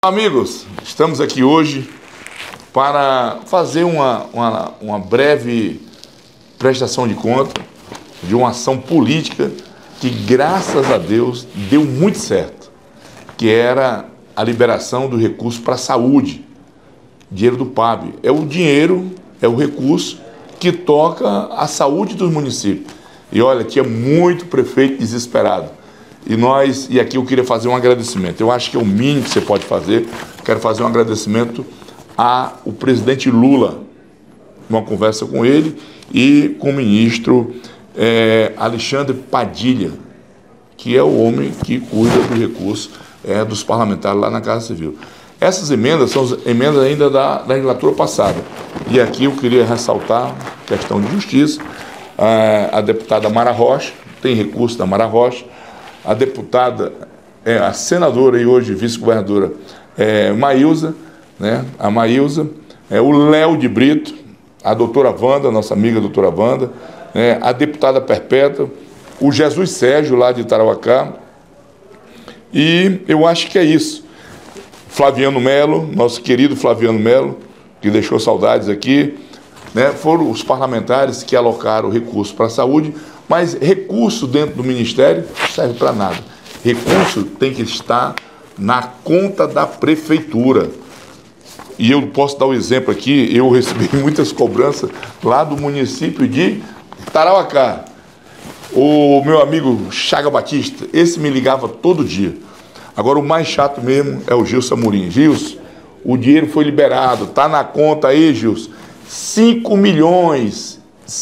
Amigos, estamos aqui hoje para fazer uma breve prestação de conta de uma ação política que, graças a Deus, deu muito certo, que era a liberação do recurso para a saúde, dinheiro do PAB. É o dinheiro, é o recurso que toca a saúde dos municípios. E olha, tinha muito prefeito desesperado. E aqui eu queria fazer um agradecimento. Eu acho que é o mínimo que você pode fazer. Quero fazer um agradecimento ao presidente Lula, uma conversa com ele e com o ministro Alexandre Padilha, que é o homem que cuida do recurso dos parlamentares lá na Casa Civil. Essas emendas são as emendas ainda da legislatura passada. E aqui eu queria ressaltar questão de justiça. A deputada Mara Rocha, tem recurso da Mara Rocha. A deputada, a senadora e hoje vice-governadora Maílza, né? A Maílza, o Léo de Brito, a doutora Wanda, nossa amiga doutora Wanda, a deputada Perpétua, o Jesus Sérgio lá de Tarauacá, e eu acho que é isso. Flaviano Melo, nosso querido Flaviano Melo, que deixou saudades aqui, né? Foram os parlamentares que alocaram recursos para a saúde, mas recurso dentro do Ministério não serve para nada. Recurso tem que estar na conta da prefeitura. E eu posso dar um exemplo aqui, eu recebi muitas cobranças lá do município de Tarauacá. O meu amigo Chaga Batista, esse me ligava todo dia. Agora o mais chato mesmo é o Gilson Amorim. Gilson, o dinheiro foi liberado, tá na conta aí, Gilson. 5 milhões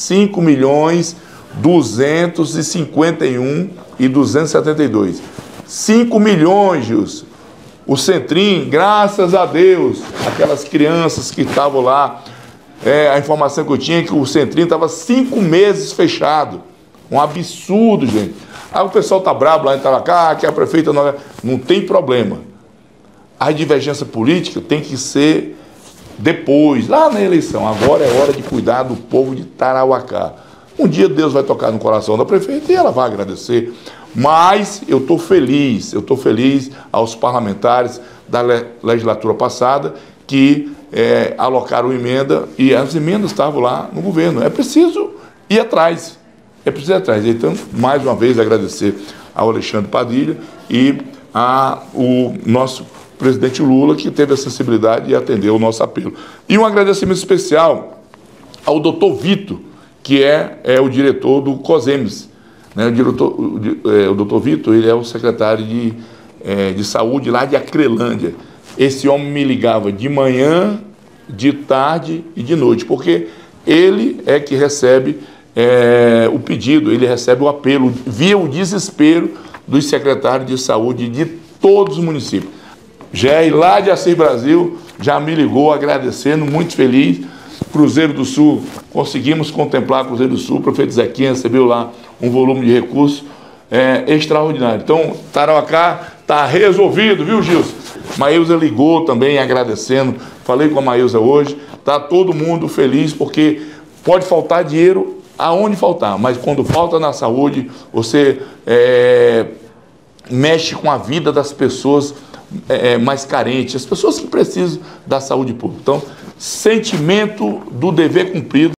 251 e 272. 5 milhões, Gilson. O Centrim, graças a Deus, aquelas crianças que estavam lá, a informação que eu tinha é que o Centrim estava 5 meses fechado. Um absurdo, gente. Aí o pessoal tá bravo lá em Tarauacá, que a prefeita não tem problema. A divergência política tem que ser depois, lá na eleição. Agora é hora de cuidar do povo de Tarauacá. Um dia Deus vai tocar no coração da prefeita e ela vai agradecer. Mas eu estou feliz aos parlamentares da legislatura passada que alocaram emenda e as emendas estavam lá no governo. É preciso ir atrás. Então, mais uma vez, agradecer ao Alexandre Padilha e ao nosso presidente Lula, que teve a sensibilidade de atender o nosso apelo. E um agradecimento especial ao doutor Vitor, que é o diretor do COSEMES. Né? O doutor Vitor, ele é o secretário de saúde lá de Acrelândia. Esse homem me ligava de manhã, de tarde e de noite, porque ele é que recebe o pedido, ele recebe o apelo, via o desespero dos secretários de saúde de todos os municípios. Jair, lá de Assis Brasil, já me ligou agradecendo, muito feliz. Cruzeiro do Sul, conseguimos contemplar Cruzeiro do Sul, o prefeito Zequinha recebeu lá um volume de recursos extraordinário. Então, Tarauacá está resolvido, viu, Gilson? Maílza ligou também agradecendo, falei com a Maílza hoje, está todo mundo feliz, porque pode faltar dinheiro aonde faltar, mas quando falta na saúde, você mexe com a vida das pessoas mais carentes, as pessoas que precisam da saúde pública. Então, sentimento do dever cumprido.